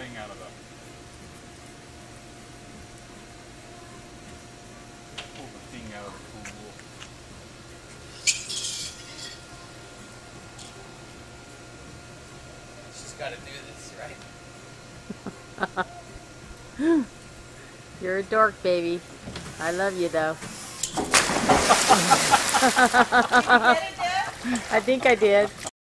thing out of the... Pull the thing out of the pool. She's got to do this, right? You're a dork, baby. I love you, though. Did you get it, Dad? I think I did.